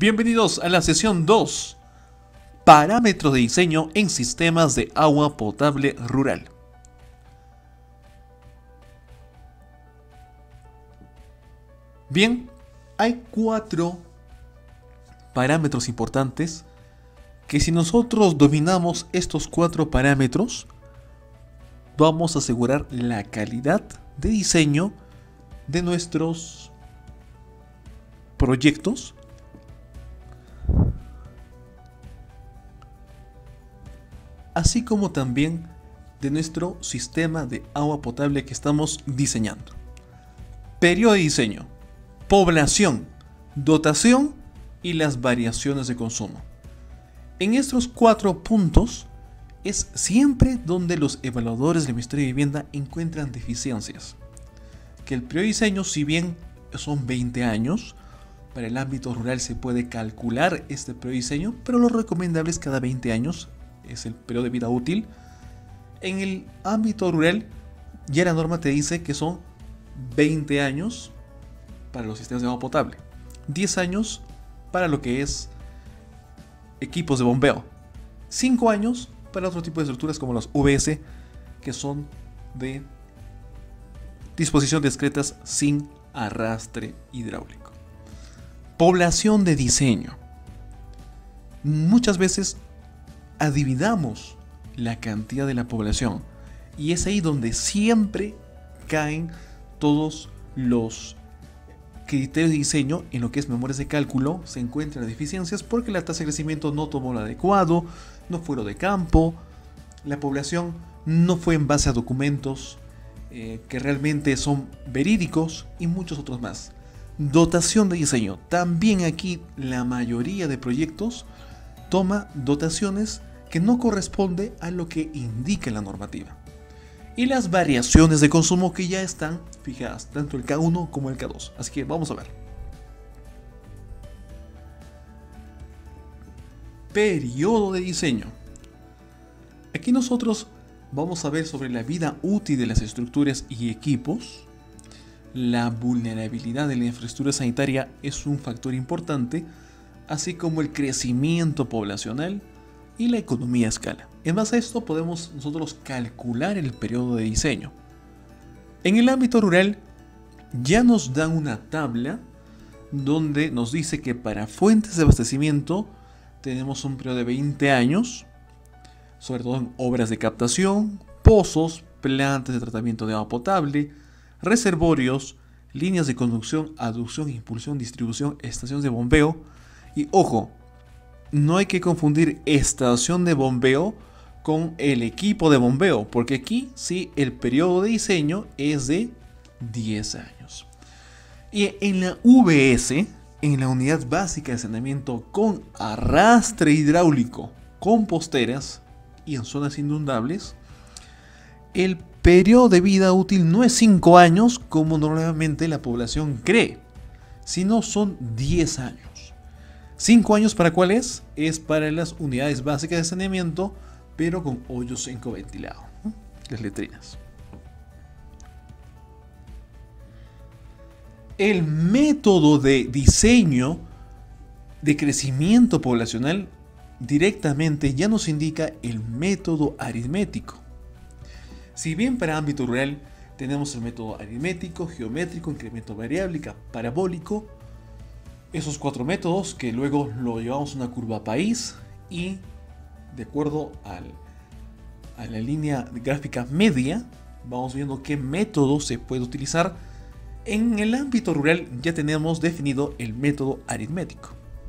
Bienvenidos a la sesión 2, parámetros de diseño en sistemas de agua potable rural. Bien, hay 4 parámetros importantes que si nosotros dominamos estos 4 parámetros, vamos a asegurar la calidad de diseño de nuestros proyectos así como también de nuestro sistema de agua potable que estamos diseñando. Periodo de diseño, población, dotación y las variaciones de consumo. En estos 4 puntos es siempre donde los evaluadores del Ministerio de Vivienda encuentran deficiencias. Que el periodo de diseño, si bien son 20 años, para el ámbito rural se puede calcular este periodo de diseño, pero lo recomendable es cada 20 años. Es el periodo de vida útil. En el ámbito rural ya la norma te dice que son 20 años para los sistemas de agua potable, 10 años para lo que es equipos de bombeo, 5 años para otro tipo de estructuras como las VS, que son de disposición discretas sin arrastre hidráulico. Población de diseño. Muchas veces adivinamos la cantidad de la población y es ahí donde siempre caen todos los criterios de diseño. En lo que es memorias de cálculo se encuentran deficiencias porque la tasa de crecimiento no tomó lo adecuado, no fue lo de campo, la población no fue en base a documentos que realmente son verídicos y muchos otros más. Dotación de diseño. También aquí la mayoría de proyectos toma dotaciones que no corresponde a lo que indica la normativa. Y las variaciones de consumo que ya están fijadas, tanto el K1 como el K2. Así que vamos a ver. Periodo de diseño. Aquí nosotros vamos a ver sobre la vida útil de las estructuras y equipos. La vulnerabilidad de la infraestructura sanitaria es un factor importante, así como el crecimiento poblacional y la economía a escala. En base a esto podemos nosotros calcular el periodo de diseño. En el ámbito rural ya nos dan una tabla donde nos dice que para fuentes de abastecimiento tenemos un periodo de 20 años, sobre todo en obras de captación, pozos, plantas de tratamiento de agua potable, reservorios, líneas de conducción, aducción, impulsión, distribución, estaciones de bombeo. Y ojo, no hay que confundir estación de bombeo con el equipo de bombeo, porque aquí sí el periodo de diseño es de 10 años. Y en la VS, en la unidad básica de saneamiento con arrastre hidráulico, con posteras y en zonas inundables, el periodo de vida útil no es 5 años como normalmente la población cree, sino son 10 años. 5 años para cuál es? Es para las unidades básicas de saneamiento, pero con hoyo seco ventilado, las letrinas. El método de diseño de crecimiento poblacional directamente ya nos indica el método aritmético. Si bien para ámbito rural tenemos el método aritmético, geométrico, incremento variable, parabólico, esos 4 métodos que luego lo llevamos a una curva país y de acuerdo a la línea gráfica media vamos viendo qué método se puede utilizar. En el ámbito rural ya tenemos definido el método aritmético.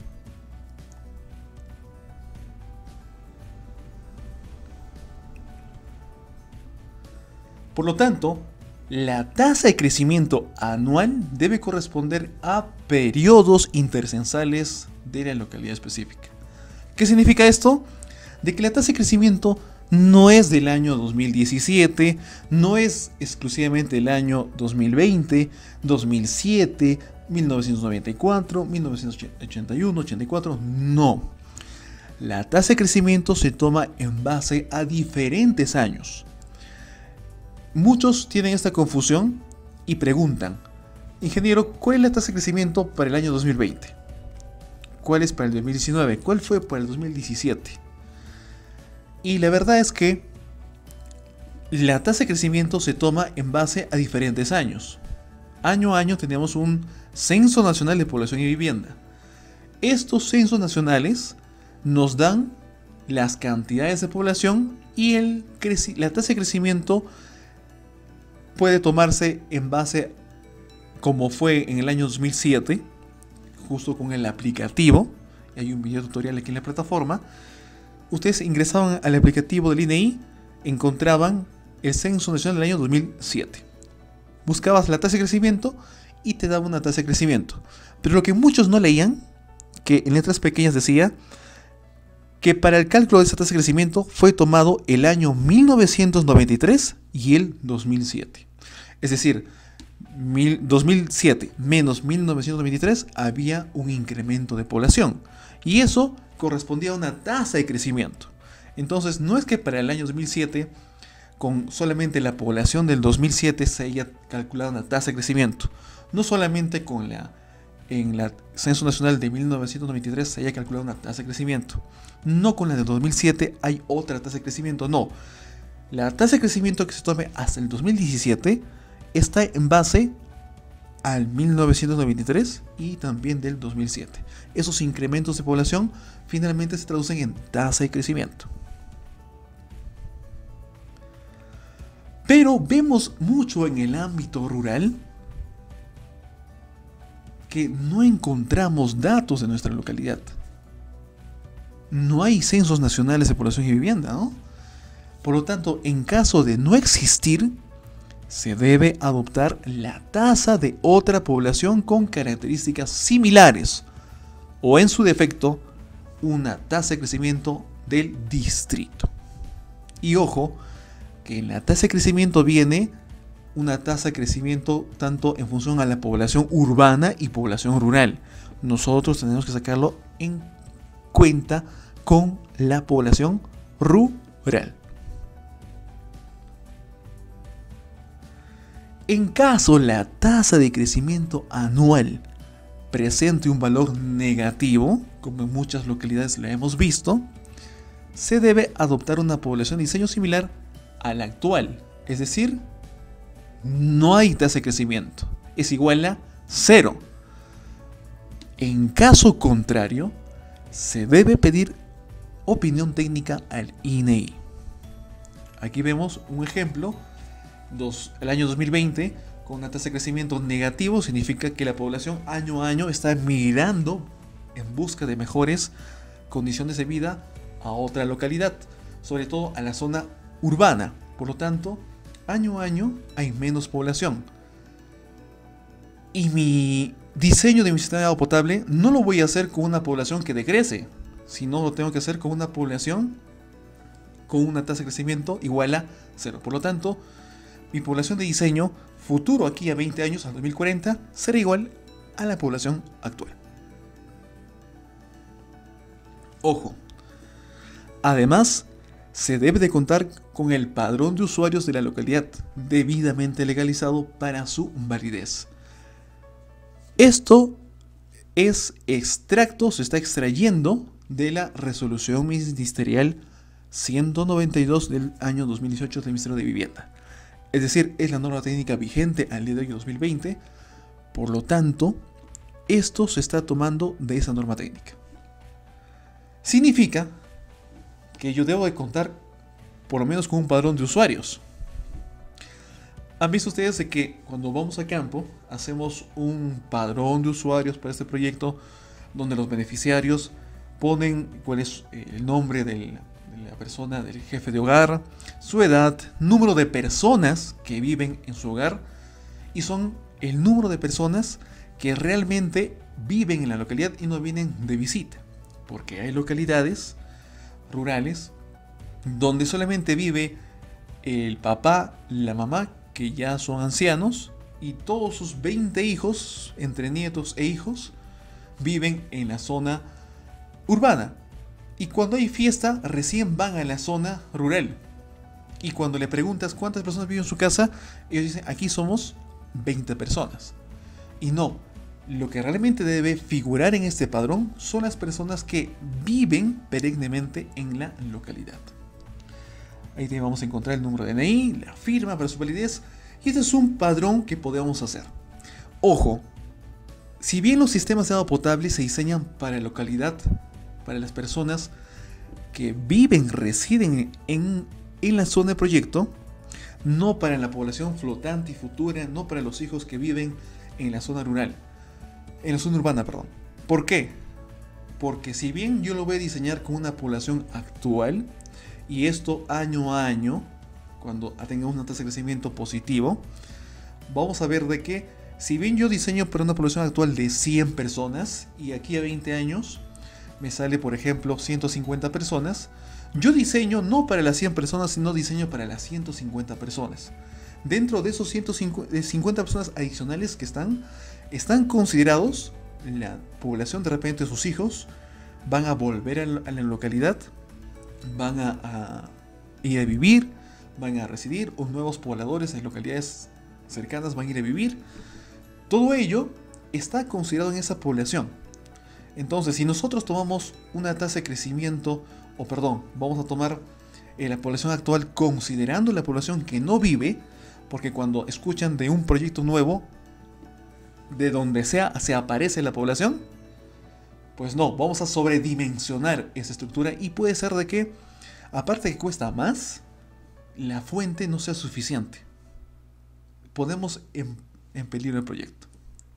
Por lo tanto, la tasa de crecimiento anual debe corresponder a periodos intercensales de la localidad específica. ¿Qué significa esto? De que la tasa de crecimiento no es del año 2017, no es exclusivamente del año 2020, 2007, 1994, 1981, 84, no. La tasa de crecimiento se toma en base a diferentes años. Muchos tienen esta confusión y preguntan, ingeniero, ¿cuál es la tasa de crecimiento para el año 2020? cuál es para el 2019, cuál fue para el 2017. Y la verdad es que la tasa de crecimiento se toma en base a diferentes años. Año a año tenemos un Censo Nacional de Población y Vivienda. Estos censos nacionales nos dan las cantidades de población y la tasa de crecimiento puede tomarse en base como fue en el año 2007, justo con el aplicativo. Hay un video tutorial aquí en la plataforma. Ustedes ingresaban al aplicativo del INEI, encontraban el Censo Nacional del año 2007. Buscabas la tasa de crecimiento y te daba una tasa de crecimiento. Pero lo que muchos no leían, que en letras pequeñas decía que para el cálculo de esa tasa de crecimiento fue tomado el año 1993 y el 2007. Es decir, 2007 menos 1993 había un incremento de población. Y eso correspondía a una tasa de crecimiento. Entonces, no es que para el año 2007, con solamente la población del 2007 se haya calculado una tasa de crecimiento. No solamente en la Censo Nacional de 1993 se haya calculado una tasa de crecimiento. No con la de 2007 hay otra tasa de crecimiento, no. La tasa de crecimiento que se tome hasta el 2017 está en base al 1993 y también del 2007. Esos incrementos de población finalmente se traducen en tasa de crecimiento. Pero vemos mucho en el ámbito rural que no encontramos datos de nuestra localidad. No hay censos nacionales de población y vivienda, ¿no? Por lo tanto, en caso de no existir, se debe adoptar la tasa de otra población con características similares o, en su defecto, una tasa de crecimiento del distrito. Y ojo, que en la tasa de crecimiento viene una tasa de crecimiento tanto en función a la población urbana y población rural. Nosotros tenemos que sacarlo en cuenta con la población rural. En caso la tasa de crecimiento anual presente un valor negativo, como en muchas localidades lo hemos visto, se debe adoptar una población de diseño similar a la actual. Es decir, no hay tasa de crecimiento. Es igual a 0. En caso contrario, se debe pedir opinión técnica al INEI. Aquí vemos un ejemplo. El año 2020, con una tasa de crecimiento negativo, significa que la población año a año está migrando en busca de mejores condiciones de vida a otra localidad, sobre todo a la zona urbana. Por lo tanto, año a año hay menos población. Y mi diseño de mi sistema de agua potable no lo voy a hacer con una población que decrece, sino lo tengo que hacer con una población con una tasa de crecimiento igual a 0. Por lo tanto, mi población de diseño futuro aquí a 20 años, al 2040, será igual a la población actual. Ojo, además, se debe de contar con el padrón de usuarios de la localidad debidamente legalizado para su validez. Esto es extracto, se está extrayendo de la resolución ministerial 192 del año 2018 del Ministerio de Vivienda. Es decir, es la norma técnica vigente al día de hoy 2020. Por lo tanto, esto se está tomando de esa norma técnica. Significa que yo debo de contar por lo menos con un padrón de usuarios. ¿Han visto ustedes de que cuando vamos a campo hacemos un padrón de usuarios para este proyecto donde los beneficiarios ponen cuál es el nombre de la persona, del jefe de hogar, su edad, número de personas que viven en su hogar y son el número de personas que realmente viven en la localidad y no vienen de visita? Porque hay localidades rurales donde solamente vive el papá, la mamá, que ya son ancianos, y todos sus 20 hijos, entre nietos e hijos, viven en la zona urbana. Y cuando hay fiesta, recién van a la zona rural. Y cuando le preguntas cuántas personas viven en su casa, ellos dicen, aquí somos 20 personas. Y no, Lo que realmente debe figurar en este padrón son las personas que viven perennemente en la localidad. Ahí vamos a encontrar el número de DNI, la firma para su validez, y este es un padrón que podemos hacer. Ojo, si bien los sistemas de agua potable se diseñan para la localidad, para las personas que viven, residen en la zona de proyecto, no para la población flotante y futura, no para los hijos que viven en la zona rural, en la zona urbana, perdón. ¿Por qué? Porque si bien yo lo voy a diseñar con una población actual, y esto año a año, cuando tengamos una tasa de crecimiento positivo, vamos a ver de que si bien yo diseño para una población actual de 100 personas, y aquí a 20 años me sale por ejemplo 150 personas, yo diseño no para las 100 personas, sino diseño para las 150 personas. Dentro de esos 150 personas adicionales que están considerados, la población de repente sus hijos van a volver a la localidad, van a ir a vivir, van a residir, o nuevos pobladores en localidades cercanas van a ir a vivir. Todo ello está considerado en esa población. Entonces, si nosotros tomamos una tasa de crecimiento, vamos a tomar la población actual considerando la población que no vive, porque cuando escuchan de un proyecto nuevo, de donde sea se aparece la población, pues no, vamos a sobredimensionar esa estructura, y puede ser de que, aparte que cuesta más, la fuente no sea suficiente. Podemos en peligro el proyecto.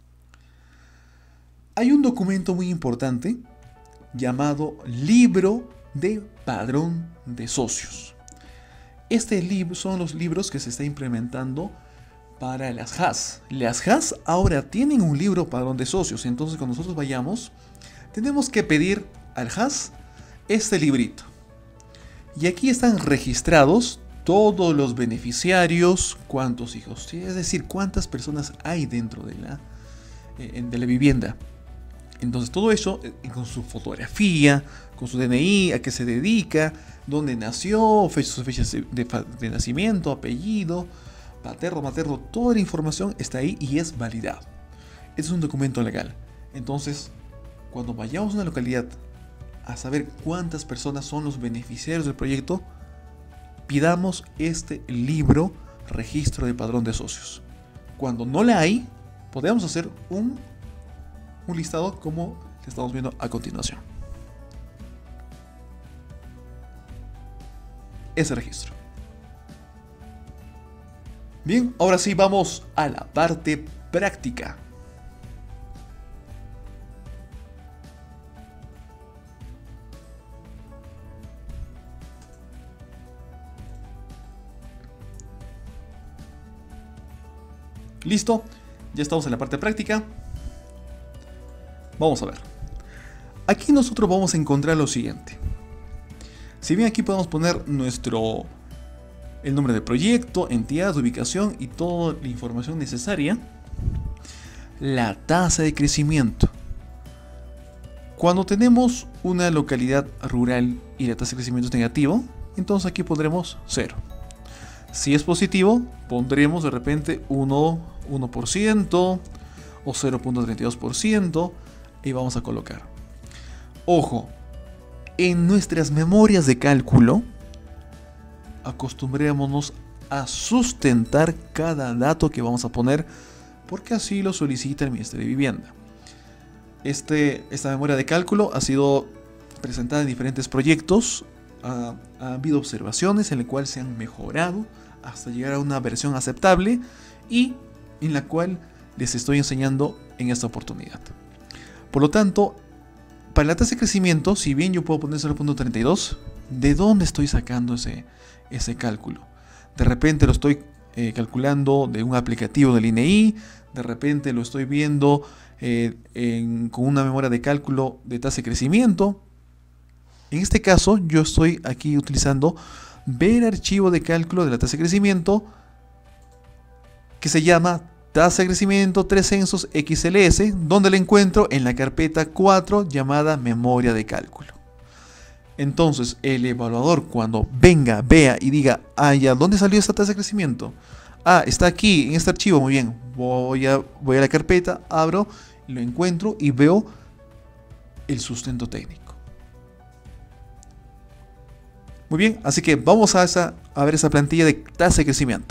Hay un documento muy importante llamado Libro de Padrón de Socios. Este libro son los libros que se está implementando para las HAS. Las HAS ahora tienen un libro padrón de socios, entonces cuando nosotros vayamos, tenemos que pedir al HAS este librito. Y aquí están registrados todos los beneficiarios, cuántos hijos tiene, es decir, cuántas personas hay dentro de la vivienda. Entonces todo eso con su fotografía, con su DNI, a qué se dedica, dónde nació, sus fechas de nacimiento, apellido, paterno, materno, toda la información está ahí y es validado. Es un documento legal. Entonces, cuando vayamos a una localidad a saber cuántas personas son los beneficiarios del proyecto, pidamos este libro registro de padrón de socios. Cuando no la hay, podemos hacer un listado como que estamos viendo a continuación. Ese registro. Bien, ahora sí vamos a la parte práctica. Listo, ya estamos en la parte práctica. Vamos a ver. Aquí nosotros vamos a encontrar lo siguiente. Si bien aquí podemos poner el nombre del proyecto, entidad, ubicación y toda la información necesaria, la tasa de crecimiento. Cuando tenemos una localidad rural y la tasa de crecimiento es negativo, entonces aquí pondremos 0. Si es positivo, pondremos de repente 1% o 0.32%. Y vamos a colocar. Ojo, en nuestras memorias de cálculo, acostumbrémonos a sustentar cada dato que vamos a poner, porque así lo solicita el Ministerio de Vivienda. Esta memoria de cálculo ha sido presentada en diferentes proyectos, ha habido observaciones en las cuales se han mejorado hasta llegar a una versión aceptable y en la cual les estoy enseñando en esta oportunidad. Por lo tanto, para la tasa de crecimiento, si bien yo puedo poner 0.32, ¿de dónde estoy sacando ese cálculo? De repente lo estoy calculando de un aplicativo del INEI, de repente lo estoy viendo con una memoria de cálculo de tasa de crecimiento. En este caso, yo estoy aquí utilizando ver archivo de cálculo de la tasa de crecimiento, que se llama tasa de crecimiento 3 censos XLS, donde la encuentro en la carpeta 4 llamada memoria de cálculo. Entonces el evaluador, cuando venga, vea y diga, ya, ¿dónde salió esta tasa de crecimiento? Está aquí en este archivo, muy bien, voy a la carpeta, abro lo encuentro y veo el sustento técnico. Muy bien, así que vamos a ver esa plantilla de tasa de crecimiento.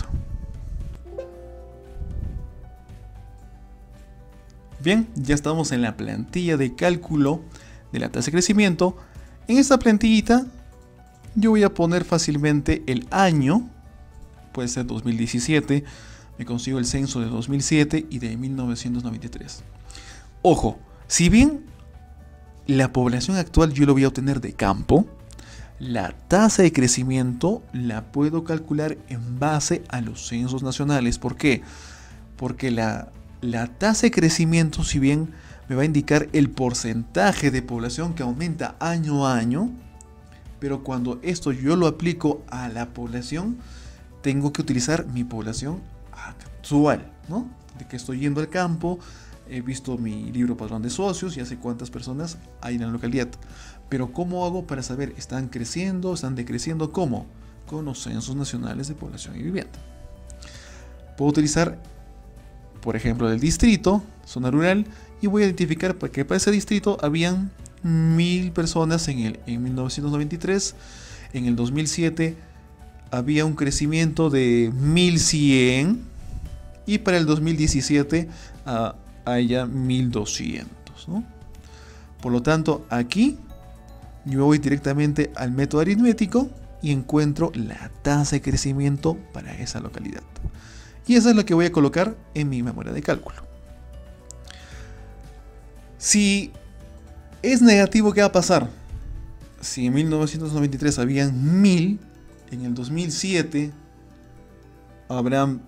Bien, ya estamos en la plantilla de cálculo de la tasa de crecimiento. En esta plantillita yo voy a poner fácilmente el año, puede ser 2017, me consigo el censo de 2007 y de 1993. Ojo, si bien la población actual yo lo voy a obtener de campo, la tasa de crecimiento la puedo calcular en base a los censos nacionales. ¿Por qué? Porque la tasa de crecimiento, si bien me va a indicar el porcentaje de población que aumenta año a año, pero cuando esto yo lo aplico a la población, tengo que utilizar mi población actual, ¿no? De que estoy yendo al campo, he visto mi libro padrón de socios y sé cuántas personas hay en la localidad. Pero ¿cómo hago para saber? ¿Están creciendo? ¿Están decreciendo? ¿Cómo? Con los censos nacionales de población y vivienda. Puedo utilizar, por ejemplo, el distrito, zona rural, y voy a identificar que para ese distrito habían 1000 personas en 1993. En el 2007 había un crecimiento de 1100 y para el 2017 hay ya 1200, ¿no? Por lo tanto, aquí yo voy directamente al método aritmético y encuentro la tasa de crecimiento para esa localidad. Y eso es lo que voy a colocar en mi memoria de cálculo. Si es negativo, ¿qué va a pasar? Si en 1993 habían 1000, en el 2007 habrán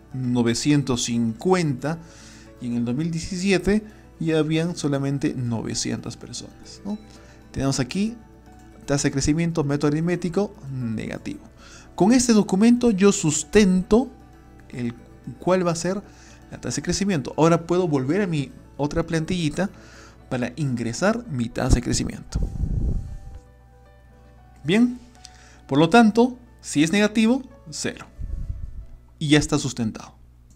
950 y en el 2017 ya habían solamente 900 personas, ¿no? Tenemos aquí tasa de crecimiento, método aritmético negativo. Con este documento yo sustento cuál va a ser la tasa de crecimiento. Ahora puedo volver a mi otra plantillita para ingresar mi tasa de crecimiento. Bien, por lo tanto, si es negativo, 0. Y ya está sustentado.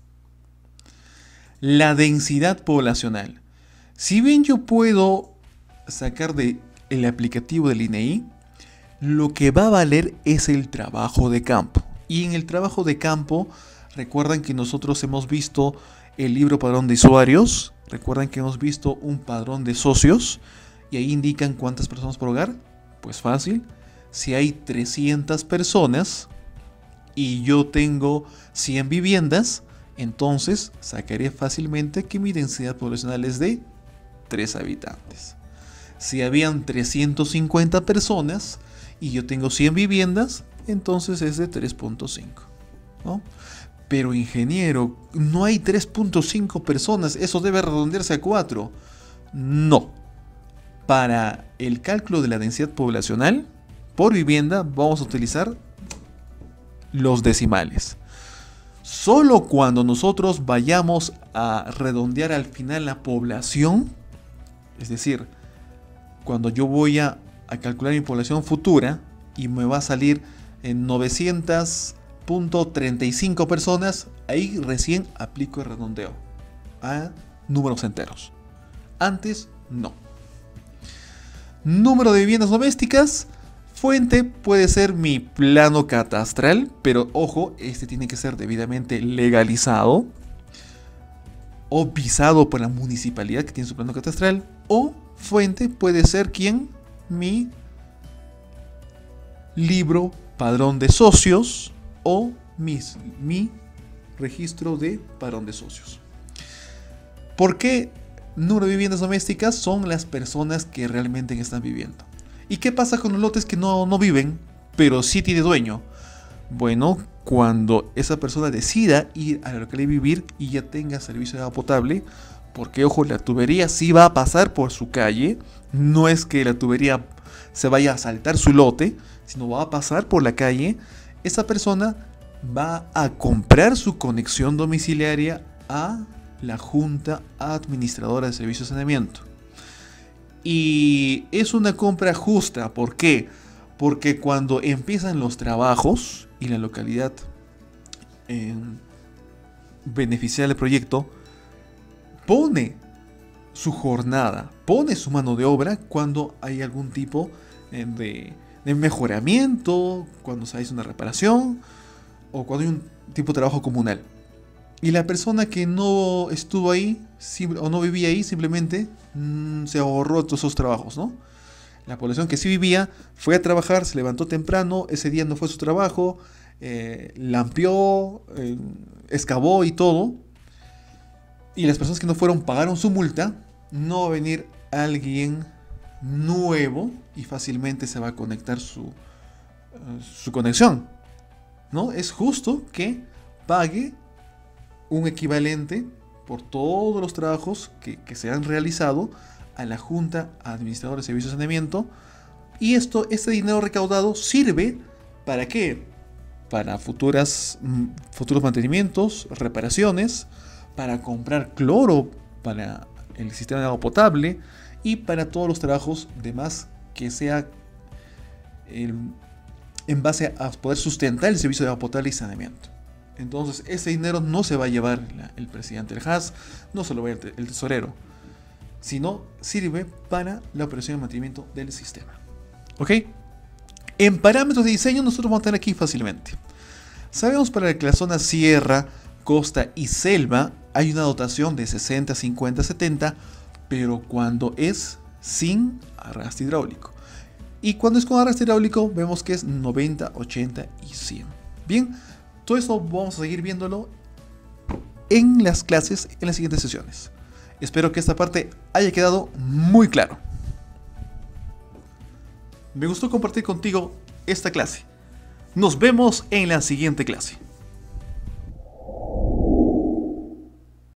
La densidad poblacional. Si bien yo puedo sacar del aplicativo del INEI, lo que va a valer es el trabajo de campo. Y en el trabajo de campo, recuerdan que nosotros hemos visto el libro padrón de usuarios, recuerdan que hemos visto un padrón de socios, y ahí indican cuántas personas por hogar. Pues fácil, si hay 300 personas y yo tengo 100 viviendas, entonces sacaré fácilmente que mi densidad poblacional es de 3 habitantes. Si habían 350 personas y yo tengo 100 viviendas, entonces es de 3.5, ¿no? Pero ingeniero, no hay 3.5 personas, eso debe redondearse a 4. No. Para el cálculo de la densidad poblacional por vivienda vamos a utilizar los decimales. Solo cuando nosotros vayamos a redondear al final la población, es decir, cuando yo voy a calcular mi población futura y me va a salir en 900.35 personas, ahí recién aplico el redondeo a números enteros. Antes, no. Número de viviendas domésticas. Fuente puede ser mi plano catastral, pero ojo, este tiene que ser debidamente legalizado o visado por la municipalidad que tiene su plano catastral. O fuente puede ser mi libro padrón de socios o mi registro de padrón de socios. ¿Por qué número de viviendas domésticas? Son las personas que realmente están viviendo. ¿Y qué pasa con los lotes que no viven, pero sí tiene dueño? Bueno, cuando esa persona decida ir a la localidad y vivir y ya tenga servicio de agua potable, porque ojo, la tubería sí va a pasar por su calle, no es que la tubería se vaya a saltar su lote, sino va a pasar por la calle, esa persona va a comprar su conexión domiciliaria a la Junta Administradora de Servicios de Saneamiento. Y es una compra justa. ¿Por qué? Porque cuando empiezan los trabajos y la localidad beneficiaria del proyecto pone su jornada, pone su mano de obra cuando hay algún tipo de mejoramiento, cuando se hace una reparación o cuando hay un tipo de trabajo comunal. Y la persona que no estuvo ahí o no vivía ahí simplemente se ahorró todos esos trabajos, ¿no? La población que sí vivía fue a trabajar, se levantó temprano, ese día no fue su trabajo, lampió, excavó y todo. Y las personas que no fueron pagaron su multa. No va a venir alguien nuevo y fácilmente se va a conectar su conexión, ¿no? Es justo que pague un equivalente por todos los trabajos que se han realizado a la Junta Administradora de Servicios de Saneamiento. Y este dinero recaudado sirve ¿para qué? Para futuros mantenimientos, reparaciones, para comprar cloro para el sistema de agua potable y para todos los trabajos demás que sea en base a poder sustentar el servicio de agua potable y saneamiento. Entonces ese dinero no se va a llevar el presidente del HAS, no se lo va a llevar el tesorero, sino sirve para la operación de mantenimiento del sistema. ¿Ok? En parámetros de diseño nosotros vamos a tener aquí fácilmente. Sabemos para que la zona sierra, costa y selva hay una dotación de 60, 50, 70, pero cuando es sin arrastre hidráulico. Y cuando es con arrastre hidráulico vemos que es 90, 80 y 100. Bien, todo esto vamos a seguir viéndolo en las clases, en las siguientes sesiones. Espero que esta parte haya quedado muy claro. Me gustó compartir contigo esta clase. Nos vemos en la siguiente clase.